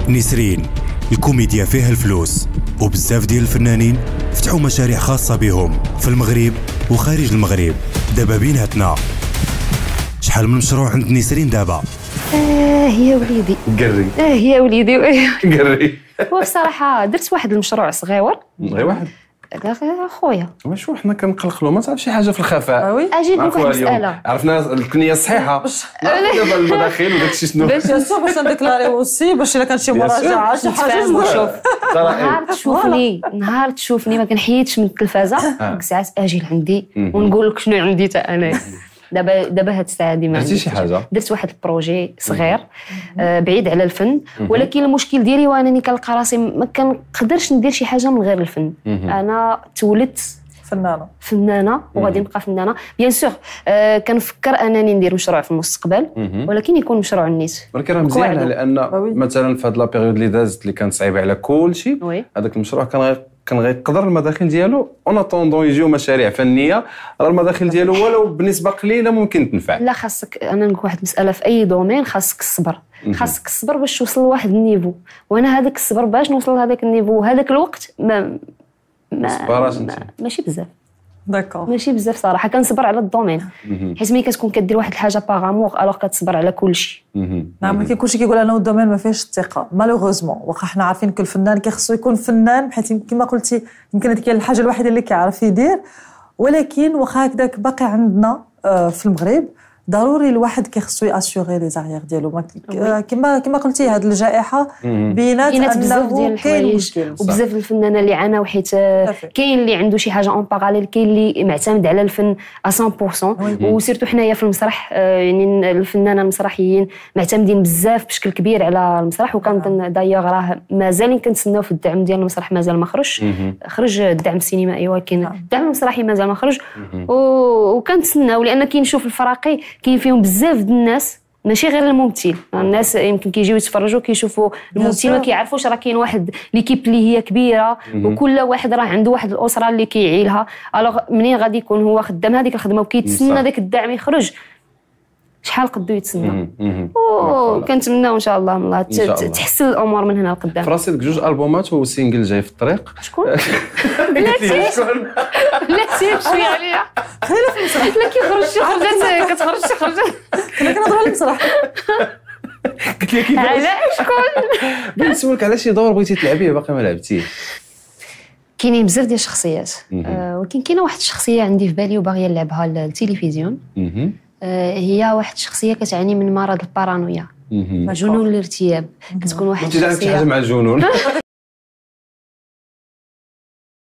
نسرين الكوميديا فيها الفلوس، وبزاف ديال الفنانين فتحوا مشاريع خاصة بهم في المغرب وخارج المغرب. دابا بيناتنا شحال من مشروع عند نسرين دابا. يا وليدي قري. يا وليدي قري. وبصراحة درت واحد المشروع صغيور. غير واحد؟ لا خويا واش حنا كنقلقلوا ما تعرف شي حاجه في الخفاء. اجي لك واحد المسألة. عرفنا الكنيه الصحيحه دابا المداخيل وداك الشيء شنو باش نديكلاري اوسي باش الا كانت شي مراجعه شي حاجه شوف نهار تشوفني ما كنحيدش من التلفازه ديك الساعات اجي لعندي ونقول لك شنو عندي حتى انا. دابا هاد الساعه هادي ما درتي شي حاجه؟ درت واحد البروجي صغير بعيد على الفن، ولكن المشكل ديالي هو انني كنلقى راسي ما كنقدرش ندير شي حاجه من غير الفن. انا تولدت فنانه وغادي نبقى فنانه بيان سور. كنفكر انني ندير مشروع في المستقبل، ولكن يكون مشروع الناس. ولكن راه مزيان لان مثلا في هاد لا بيريود اللي دازت اللي كانت صعيبه على كل شيء، هذاك المشروع كان غيقدر المداخل ديالو اون اتوندون يجيو مشاريع فنيه، راه المداخل ديالو ولو بنسبه قليله ممكن تنفع. لا خاصك، انا نقول واحد المساله في اي دومين خاصك الصبر. خاصك الصبر باش توصل لواحد النيفو، وانا هذاك الصبر باش نوصل لهذاك النيفو وهذاك الوقت ماشي بزاف. داكور ماشي بزاف صراحه. كنصبر على الدومين حيت ملي كتكون كدير واحد الحاجه باغامور الوغ كتصبر على كل شيء. نعم، ولكن كلشي كيقول انه الدومين ما فيهش الثقه مالوغوزمون. واخا حنا عارفين كل فنان كيخصو يكون فنان، حيت كما قلتي يمكن هذيك هي الحاجه الوحيده اللي كيعرف يدير، ولكن واخا هكذاك باقي عندنا في المغرب ضروري الواحد كيخصو ياسيغي لي زاريير ديالو. كما قلتي هذه الجائحه بينات انه كاين مشكل، وبزاف الفنانه اللي عاناو حيت كاين اللي عنده شي حاجه اون باراليل، كاين اللي معتمد على الفن 100%. وسيرتو حنايا في المسرح يعني الفنانه المسرحيين معتمدين بزاف بشكل كبير على المسرح. وكنظن دايوغ راه مازالين كنتسناو في الدعم ديال المسرح، مازال ما خرج الدعم السينمائي، ولكن الدعم المسرحي مازال ما خرج. وكنتسناو لان كنشوف الفراقي كاين فيهم بزاف د الناس، ماشي غير الممثل. الناس يمكن كيجيو يتفرجوا كيشوفوا الممثل ما كيعرفوش راه كاين واحد ليكيب اللي هي كبيره، وكل واحد راه عنده واحد الاسره اللي كيعيلها. الوغ منين غادي يكون هو خدام هذيك الخدمه وكيتسنى داك الدعم يخرج، شحال قدو يتسنى. كنتمناو ان شاء الله من الله تحسن الامور من هنا لقدام. فراسي ديك 2 البومات وسينجل جاي في الطريق. شكون؟ بلاتي شويه عليا خلينا في المسرح. لا كيخرج شي خرجات كتخرج شي خرجات كنا كنهضروا على المسرح. قلت لك علاش شكون؟ بغيت نسولك على شي دور بغيتي تلعبيه باقي ما لعبتيه. كاينين بزاف ديال الشخصيات، ولكن كاينه واحد الشخصيه عندي في بالي وباغيه نلعبها للتلفزيون. هي واحد الشخصيه كتعاني من مرض البارانويا، جنون الارتياب. كتكون واحد الشخصيه. انت حاجه مع الجنون.